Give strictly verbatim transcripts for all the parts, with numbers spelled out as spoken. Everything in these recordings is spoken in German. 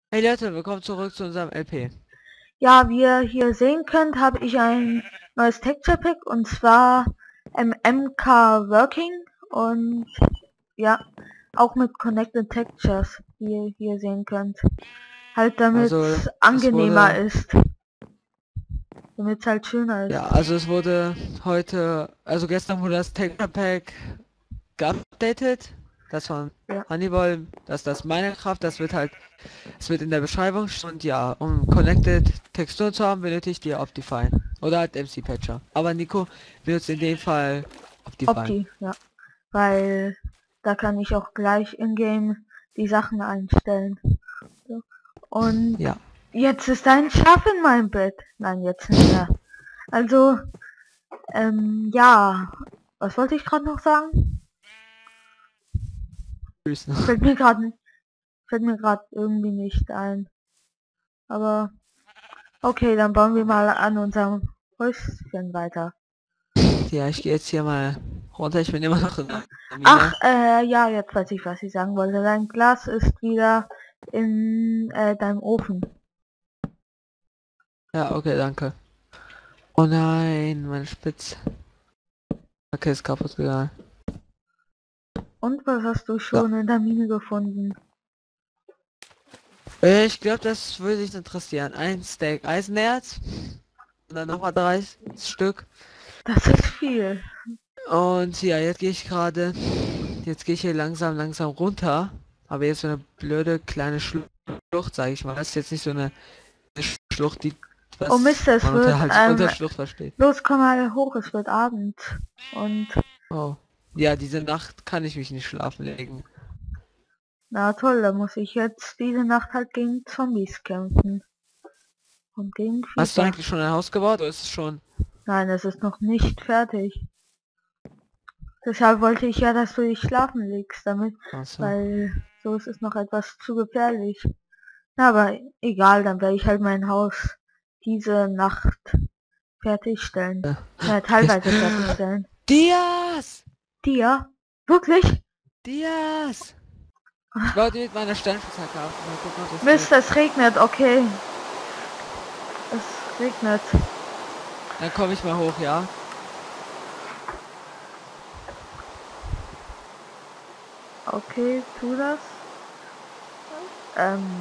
Hey Leute, willkommen zurück zu unserem L P. Ja, wie ihr hier sehen könnt, habe ich ein neues Texture Pack und zwar ähm, M K Working und ja, auch mit Connected Textures, wie ihr hier sehen könnt. Halt damit Also es es angenehmer wurde, ist, damit es halt schöner ist. ja, also es wurde heute, also gestern wurde das Texture Pack geupdatet. Das von Ja, Hannibal, das ist das Minecraft, das wird halt, es wird in der Beschreibung stehen. Und ja, um Connected Texturen zu haben, benötigt ihr Optifine. Oder halt M C Patcher. Aber Nico benutzt in dem Fall Optifine. Opti, ja, weil da kann ich auch gleich in-game die Sachen einstellen. So. Und Ja. jetzt ist ein Schaf in meinem Bett. Nein, jetzt nicht mehr. Also, Ähm, ja, was wollte ich gerade noch sagen? Tschüss. Fällt mir gerade fällt mir gerade irgendwie nicht ein. Aber okay, dann bauen wir mal an unserem Häuschen weiter. Ja, ich gehe jetzt hier mal runter. Ich bin immer noch in der Ach, Mine. äh, ja, jetzt weiß ich, was ich sagen wollte. Dein Glas ist wieder in äh, deinem Ofen. Ja, okay, danke. Oh nein, meine Spitze. Okay, ist kaputt gegangen. Und was hast du So. schon in der Mine gefunden? Äh, Ich glaube, das würde dich interessieren. Ein Steak Eisenerz. Und dann nochmal drei Stück. Das ist viel. Und ja, jetzt gehe ich gerade. Jetzt gehe ich hier langsam, langsam runter. Aber jetzt so eine blöde kleine Schlucht, sage ich mal. Das ist jetzt nicht so eine Schlucht, die Oh was Mist, es man unter wird, halt unter ähm, Schlucht versteht. los, komm mal hoch, es wird Abend. Und, Oh. Ja, diese Nacht kann ich mich nicht schlafen legen. na toll, da muss ich jetzt diese Nacht halt gegen Zombies kämpfen. Und gegen Hast du Creeper. eigentlich schon ein Haus gebaut oder ist es schon? Nein, es ist noch nicht fertig. Deshalb wollte ich ja, dass du dich schlafen legst damit, Achso. weil so ist es noch etwas zu gefährlich. Na, aber egal, dann werde ich halt mein Haus diese Nacht fertigstellen. Ja. Ja, teilweise fertigstellen. Dias! Dir? Wirklich? Dias! Ich baue die mit meiner Steinspitzhacke ab. Mal gucken, ob das Mist, geht. es regnet, okay. Es regnet. Dann komme ich mal hoch, ja? Okay, tu das. Ähm,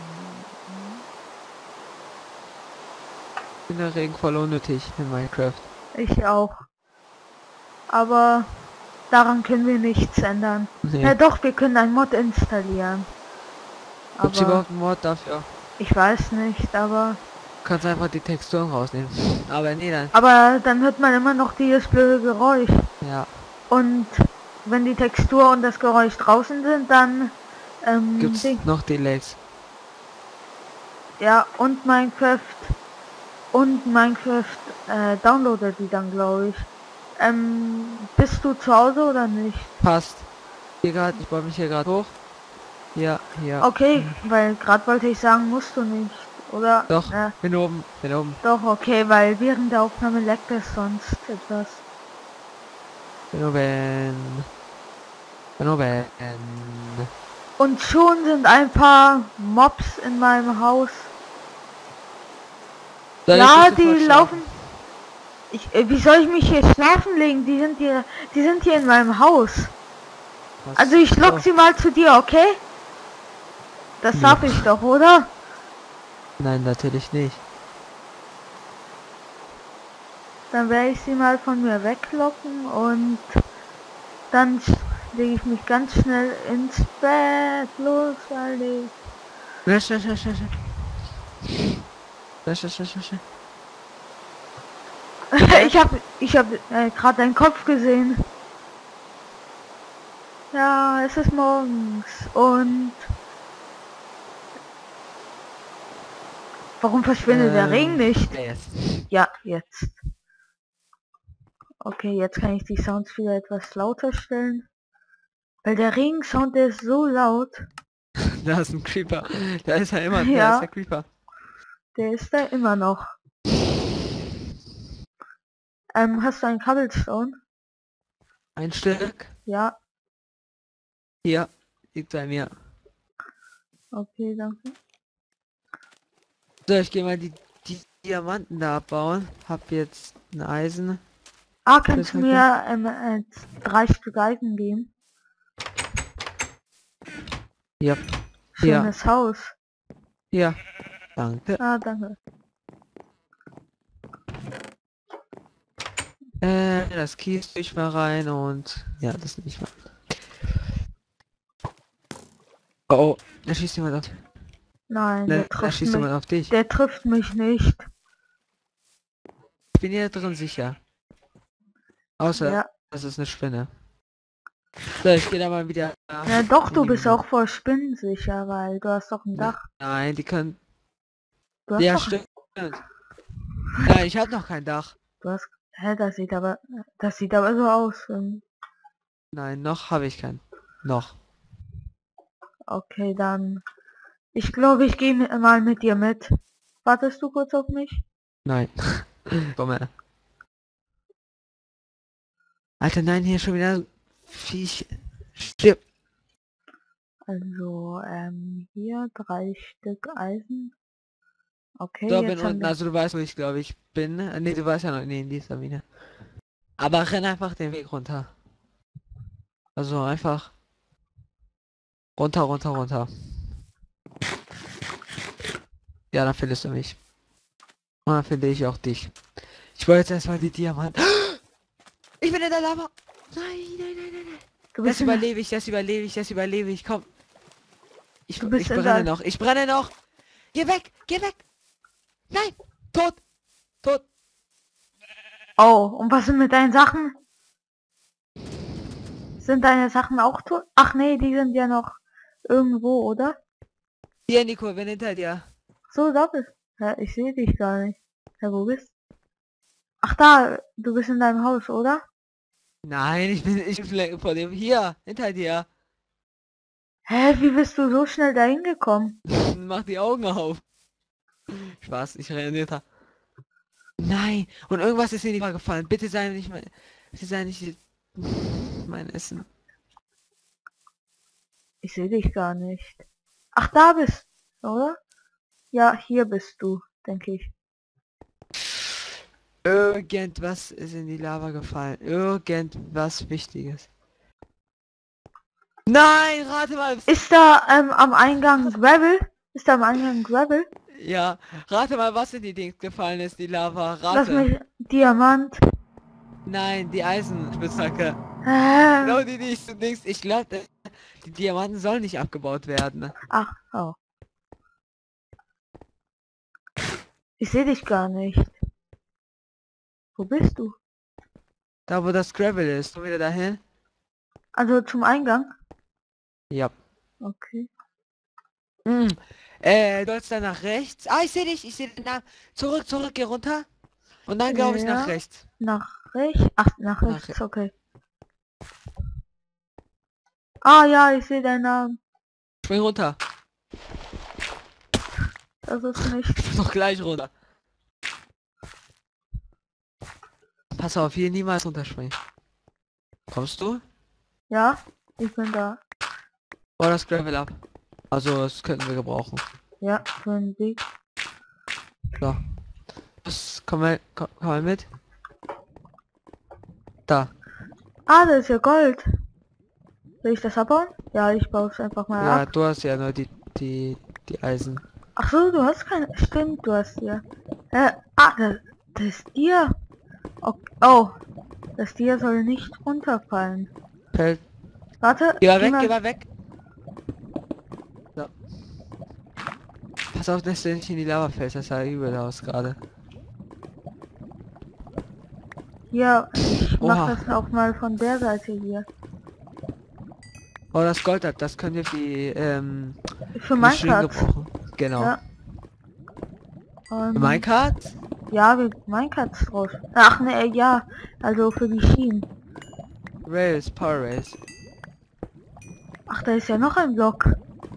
Ich finde Regen voll unnötig in Minecraft. ich auch. Aber daran können wir nichts ändern. Nee. Na doch, wir können ein Mod installieren. Gibt's Aber überhaupt einen Mod dafür? ich weiß nicht, aber Du kannst einfach die Texturen rausnehmen. Aber nee, dann. aber dann hört man immer noch dieses blöde Geräusch. Ja. Und wenn die Textur und das Geräusch draußen sind, dann ähm, Gibt's Ding. noch Delays? Ja, und Minecraft und Minecraft äh, downloadet die dann, glaube ich. Ähm, bist du zu Hause oder nicht? Passt. Hier gerade, ich baue mich hier gerade hoch. Ja, hier. Okay, weil gerade wollte ich sagen, musst du nicht, oder? Doch, Äh, bin oben, bin oben, doch, okay, weil während der Aufnahme leckt es sonst etwas. bin oben, bin oben. Und schon sind ein paar Mobs in meinem Haus. Soll ich dich Ja, sofort die schlafen? laufen. Ich, äh, wie soll ich mich hier schlafen legen? Die sind hier, die sind hier in meinem Haus. Also Was? ich lock So. sie mal zu dir, okay? Das Nö. darf ich doch, oder? Nein, natürlich nicht. Dann werde ich sie mal von mir weglocken und dann lege ich mich ganz schnell ins Bett. Los, Aldi. Schnell, schnell, schnell, schnell, schnell. Schnell, schnell, schnell, schnell, schnell. Ich habe ich hab, äh, gerade deinen Kopf gesehen. Ja, es ist morgens und warum verschwindet der Regen Ähm, nicht? ja, jetzt. Ja, jetzt. Okay, jetzt kann ich die Sounds wieder etwas lauter stellen. Weil der Regensound, der ist so laut. Da ist ein Creeper. Da ist er immer, da ist der Ja, Creeper. der ist da immer noch. Ähm, hast du einen Cobblestone? Ein Stück. Ja, Hier, liegt bei mir. okay, danke. So, ich gehe mal die, die Diamanten da abbauen. Hab jetzt ein Eisen. Ah, kannst du Spitzhacke. mir ähm, äh, drei Stück Eisen geben? Ja. Ja. Schönes Haus. Ja. Danke. Ah, danke. Äh, das Kies tue ich mal rein und ja, das nicht mal. Oh, oh, da schießt jemand auf. Nein, Ne, der da trifft schießt mich. jemand auf dich. Der trifft mich nicht. Ich bin hier drin sicher. Außer, Ja. das ist eine Spinne. So, ich gehe da mal wieder Ja, doch, in du die bist Mine. auch vor Spinnen sicher, weil du hast doch ein Ne, Dach. nein, die können. Du hast Ja, doch. stimmt. Nein, ich habe noch kein Dach. Du hast. Hä, das sieht aber. Das sieht aber so aus. ähm, Nein, noch habe ich keinen. Noch. Okay, dann. Ich glaube, ich gehe mal mit dir mit. Wartest du kurz auf mich? Nein. Komm her. Alter, nein, hier schon wieder Viech. Stirb. Also, ähm, hier drei Stück Eisen. Okay, So, bin jetzt haben unten. wir. Also du weißt, wo ich glaube ich bin. Äh, Nee, du weißt ja noch nie in dieser Mine. Aber renn einfach den Weg runter. Also einfach runter, runter, runter. Ja, dann findest du mich. Und dann finde ich auch dich. Ich wollte jetzt erstmal die Diamanten. Ich bin in der Lava. Nein, nein, nein, nein, nein. Du Das bist in, überlebe ich, das überlebe ich, das überlebe ich. Komm. Ich, du bist ich in brenne der. noch, ich brenne noch. Geh weg, geh weg. Nein, tot, tot. Oh, und was sind mit deinen Sachen? Sind deine Sachen auch tot? Ach nee, die sind ja noch irgendwo, oder? Hier, Nico, bin hinter dir. So, da bist. Hä, ich sehe dich gar nicht. Hä, wo bist? Ach da, du bist in deinem Haus, oder? Nein, ich bin, ich bin vor dem. Hier, hinter dir. Hä, wie bist du so schnell dahin gekommen? Mach die Augen auf. Spaß, ich renne hinter. Nein, und irgendwas ist in die Lava gefallen. Bitte sei nicht mein, bitte sei nicht mein Essen. Ich sehe dich gar nicht. Ach, da bist, oder? Ja, hier bist du, denke ich. Irgendwas ist in die Lava gefallen. Irgendwas Wichtiges. Nein, rate mal. Ist da ähm, am Eingang Gravel? Ist da am Eingang Gravel? Ja, rate mal, was in die Dings gefallen ist, die Lava. Lass Rate. mich Diamant. Nein, die Eisenspitzhacke. Äh, Genau die, die ich du denkst. Ich glaube, die Diamanten sollen nicht abgebaut werden. ach, oh. Ich sehe dich gar nicht. Wo bist du? Da, wo das Gravel ist. Komm wieder dahin. Also zum Eingang? Ja. Okay. Hm. Äh, du sollst dann nach rechts. Ah, ich sehe dich. Ich sehe dich. Na, zurück, zurück, geh runter. Und dann glaube ich nach Ja. rechts. Nach rechts? Ach, nach Nach rechts, okay. Ah ja, ich sehe deinen Namen. Spring runter. Das ist nicht. Ich bin noch gleich runter. Pass auf, hier niemals runterspringen. Kommst du? Ja, ich bin da. Bau das Gravel ab. Also, das könnten wir gebrauchen. Ja, für den Weg. So. Was, komm mal, komm, komm mal mit. Da. Ah, das ist ja Gold. Will ich das abbauen? Ja, ich baue es einfach mal Ja, ab. du hast ja nur die, die, die Eisen. Ach so, du hast keine. Stimmt, du hast ja. Äh, ah, das, das ist dir. Okay. Oh, das Tier soll nicht runterfallen. Fällt. Warte. Geh mal geh weg, mal- geh mal weg. So. Pass auf, dass du nicht in die Lava fällst, das sah übel aus gerade. Ja, ich mach Oha. das auch mal von der Seite hier. Oh, das Gold ab, das können wir für die, ähm, Für die Schlinge Minecraft. gebrauchen. Genau. Ja. Und, Minecart? ja, wir Minecraft draus. Ach ne, ja. Also für die Schienen. Rails, Power Rails. Ach, da ist ja noch ein Block.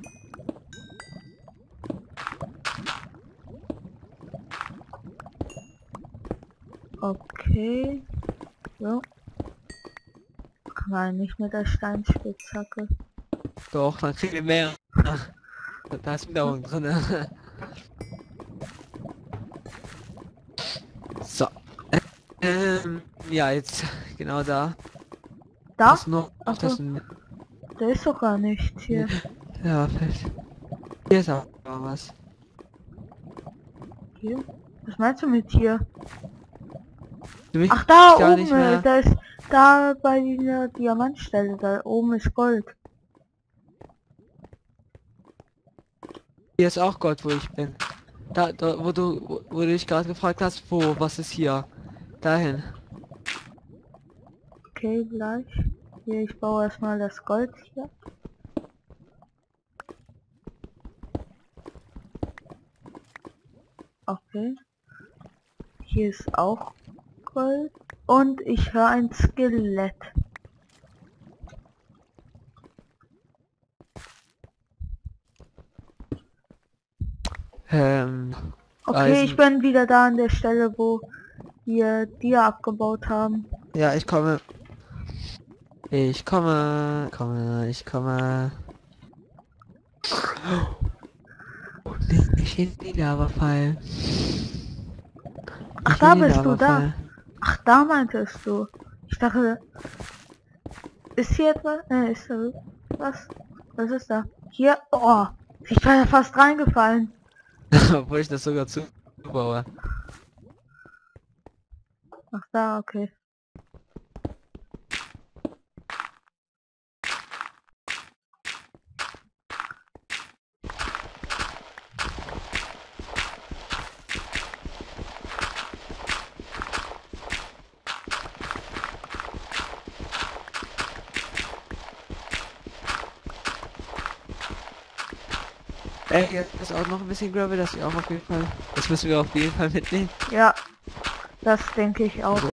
Okay. So. Ach nein, nicht mit der Steinspitzhacke. Doch, dann kriegen wir mehr. Da ist Wiederholung drin. Ähm, ja, jetzt genau da. Da? Das noch, Ach das so, ein, da ist doch gar nichts hier. ja, fest. Hier ist aber was. Hier? Was meinst du mit hier? Für mich Ach, da gar oben, nicht äh, mehr. da ist, da bei dieser Diamantstelle, da oben ist Gold. Hier ist auch Gold, wo ich bin. Da, da wo du, wo, wo du dich gerade gefragt hast, wo, was ist hier? Dahin. Okay, gleich. Hier, ich baue erstmal das Gold hier. Okay. Hier ist auch Gold. Und ich höre ein Skelett. Ähm, Okay, ich Eisen. bin wieder da an der Stelle, wo wir Dia abgebaut haben. Ja, ich komme. Ich komme, komme, ich komme. Oh, nee, nicht in die Lava fallen. Ach, Nicht in da die bist du, Lava da. fallen. Ach, da meintest du. Ich dachte, ist hier etwas? Äh, ist da was? Was ist da? Hier? Oh, ich bin ja fast reingefallen. Obwohl ich das sogar zubaue. Ach, da, okay. Ey, jetzt ist auch noch ein bisschen Gravel, das ich auch auf jeden Fall. Das müssen wir auf jeden Fall mitnehmen. Ja, das denke ich auch.